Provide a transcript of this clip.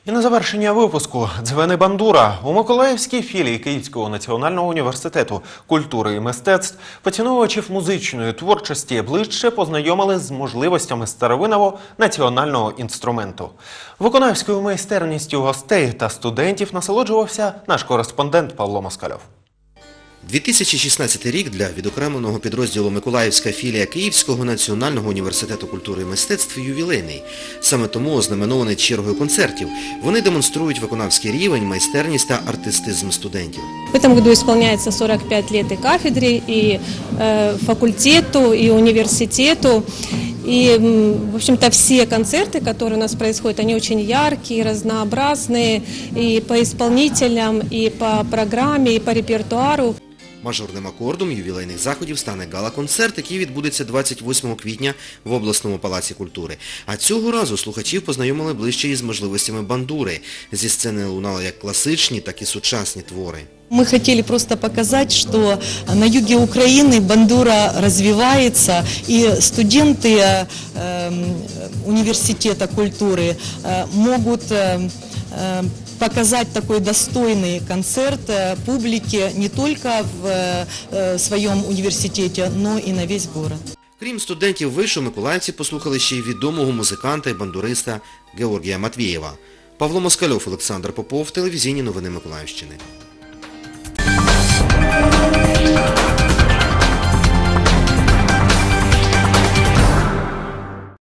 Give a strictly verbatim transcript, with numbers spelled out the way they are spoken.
І на завершення випуску «Дзвени Бандура» у Миколаївській філії Київського національного університету культури і мистецтв поціновувачів музичної творчості ближче познайомили з можливостями старовинного національного інструменту. Виконавською майстерністю гостей та студентів насолоджувався наш кореспондент Павло Москальов. дві тисячі шістнадцятий рік для відокремленого підрозділу Миколаївська філія Київського національного університету культури і мистецтв ювілейний. Саме тому ознаменований чергою концертів. Вони демонструють виконавський рівень, майстерність та артистизм студентів. В этом году исполняется сорок пять лет и кафедре, и э, факультету, и университету. И, в общем-то, все концерты, которые у нас происходят, они очень яркие, разнообразные и по исполнителям, и по программе, и по репертуару. Мажорним акордом ювілейних заходів стане гала-концерт, який відбудеться двадцять восьмого квітня в обласному палаці культури. А цього разу слухачів познайомили ближче із можливостями бандури. Зі сцени лунали як класичні, так і сучасні твори. Мы хотели просто показать, что на юге Украины бандура развивается, и студенты э, университета культуры э, могут э, показать такой достойный концерт публике не только в э, своем университете, но и на весь город. Крім студентів вишу, миколаївці послухали ще й відомого музиканта і бандуриста Георгія Матвієва. Павло Москальов, Олександр Попов, телевізійні новини Миколаївщини.